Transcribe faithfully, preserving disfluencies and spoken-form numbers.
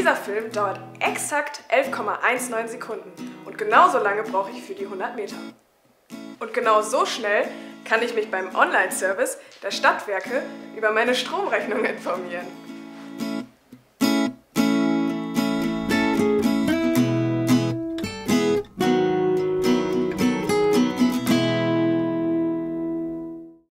Dieser Film dauert exakt elf Komma neunzehn Sekunden und genauso lange brauche ich für die hundert Meter. Und genau so schnell kann ich mich beim Online-Service der Stadtwerke über meine Stromrechnung informieren.